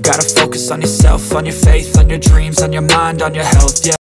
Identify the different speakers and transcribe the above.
Speaker 1: Gotta focus on yourself, on your faith, on your dreams, on your mind, on your health, yeah.